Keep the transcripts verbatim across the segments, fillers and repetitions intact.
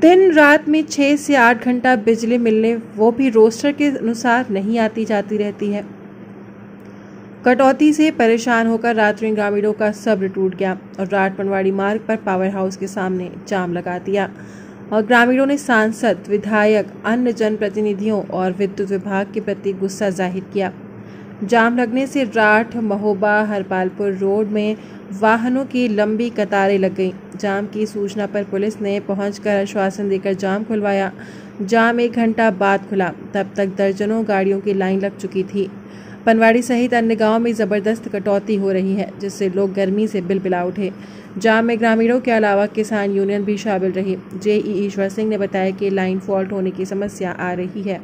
दिन रात में छः से आठ घंटा बिजली मिलने वो भी रोस्टर के अनुसार नहीं आती जाती रहती है। कटौती से परेशान होकर रात्रि ग्रामीणों का सब्र टूट गया और राट पनवाड़ी मार्ग पर पावर हाउस के सामने जाम लगा दिया और ग्रामीणों ने सांसद, विधायक, अन्य जनप्रतिनिधियों और विद्युत विभाग के प्रति गुस्सा जाहिर किया। जाम लगने से राठ, महोबा, हरपालपुर रोड में वाहनों की लंबी कतारें लग गईं। जाम की सूचना पर पुलिस ने पहुंचकर आश्वासन देकर जाम खुलवाया। जाम एक घंटा बाद खुला, तब तक दर्जनों गाड़ियों की लाइन लग चुकी थी। पनवाड़ी सहित अन्य गांव में जबरदस्त कटौती हो रही है, जिससे लोग गर्मी से बिलबिला उठे। जाम में ग्रामीणों के अलावा किसान यूनियन भी शामिल रही। जेई ईश्वर सिंह ने बताया कि लाइन फॉल्ट होने की समस्या आ रही है।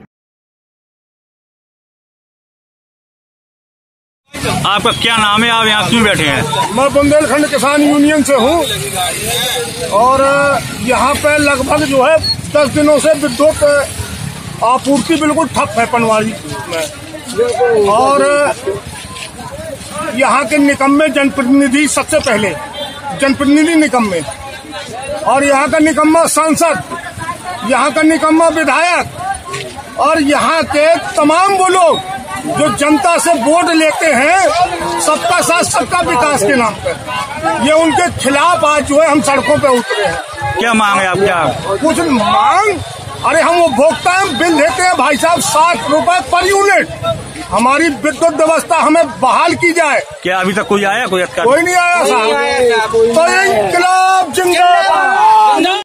आपका क्या नाम है? आप यहाँ क्यों बैठे हैं? मैं बुंदेलखंड किसान यूनियन से हूँ और यहाँ पे लगभग जो है दस दिनों से विद्युत आपूर्ति बिल्कुल ठप है पनवाड़ी में। और यहाँ के निकम्मे जनप्रतिनिधि, सबसे पहले जनप्रतिनिधि निकम्मे, और यहाँ का निकम्मा सांसद, यहाँ का निकम्मा विधायक और यहाँ के तमाम वो लोग जो जनता से वोट लेते हैं सबका साथ सबका विकास के नाम पर, ये उनके खिलाफ आज जो है हम सड़कों पे उतरे हैं। क्या मांग है आप? क्या कुछ मांग? अरे हम उपभोक्ता हैं, बिल देते हैं भाई साहब सात रुपए पर यूनिट। हमारी विद्युत व्यवस्था हमें बहाल की जाए। क्या अभी तक कोई आया? कोई कोई नहीं आया साहब। तो इंकलाब जिंदाबाद।